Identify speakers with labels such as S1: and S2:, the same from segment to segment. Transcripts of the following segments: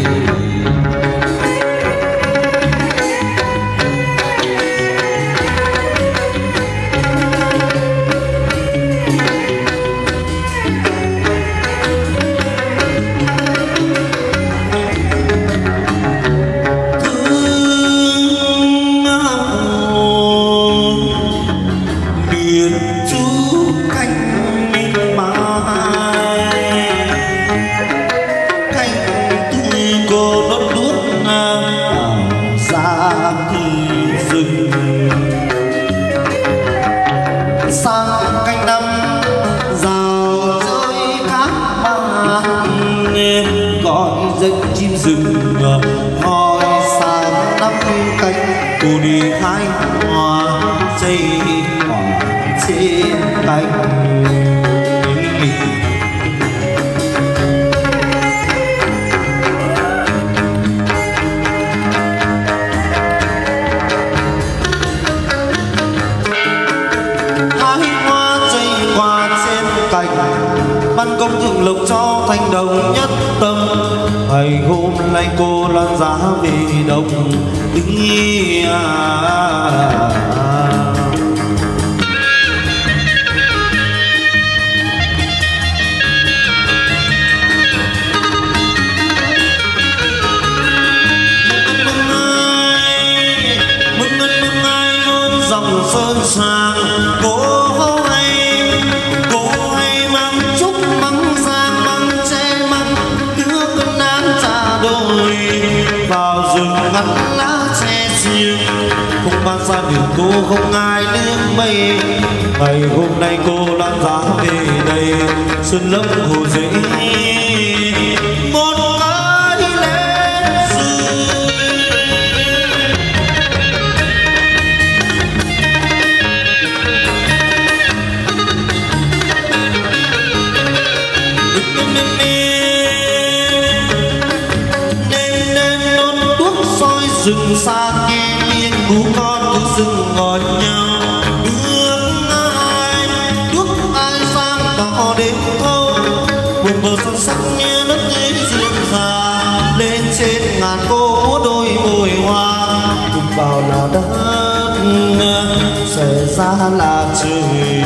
S1: Rừng xa nghe tiếng cú con cứ rừng gọi nhau, nước ai sang tỏ đến thâu buồn bờ son sắc như đất ấy rừng già lên trên ngàn cô múa đôi môi hoa cùng vào là đất sẽ ra là trời.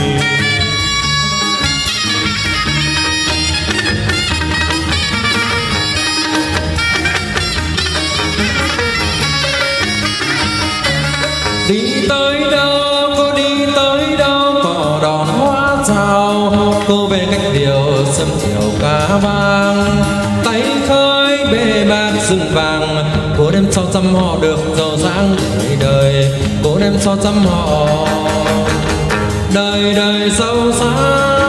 S2: Đi tới đâu, cô đi tới đâu, cỏ đòn hoa chào. Cô về cách điều sớm chiều cá vàng, tay khơi bề bạc rừng vàng. Cô đem cho trăm họ được giàu dáng đời đời, cô đem cho trăm họ đời đời giàu sang.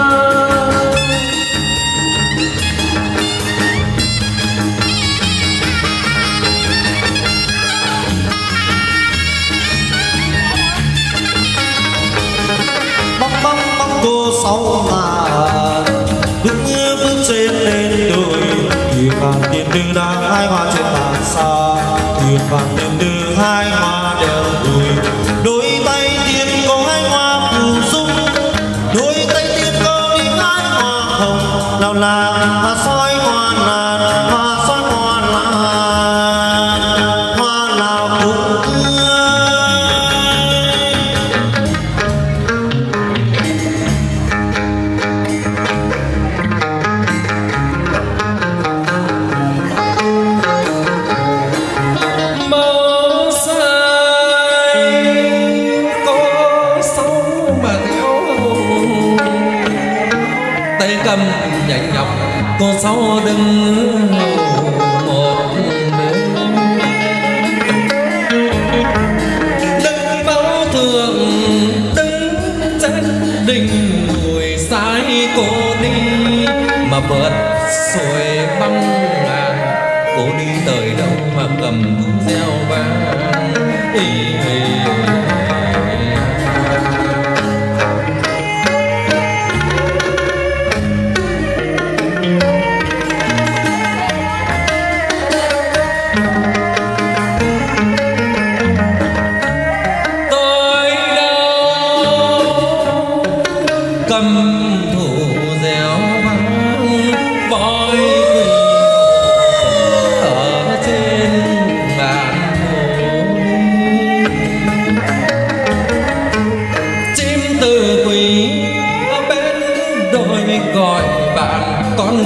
S1: Cô sáu ngàn bước như bước trên lên đồi, thuyền vàng tiền đường đang hai hoa trên bàn xa, thuyền vàng tiền đường hai hoa đeo đùi, đôi tay tiền có hai hoa phù dung, đôi tay tiền có đi hai hoa hồng, nào là hoa soi hoa nàn, hoa soi hoa nàn, hoa nào cũng tươi.
S2: Cầm nhảy nhọc cô sáu đứng một bên, đứng báo thường đứng trên đỉnh núi sai cô đi mà vượt xuôi băng ngàn. Cô đi tới đâu mà cầm reo vang cầm thủ dẻo vang voi ở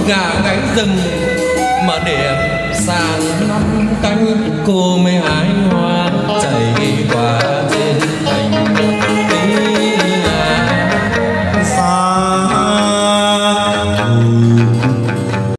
S2: gà gáy rừng mà điểm sang năm canh cô mấy ai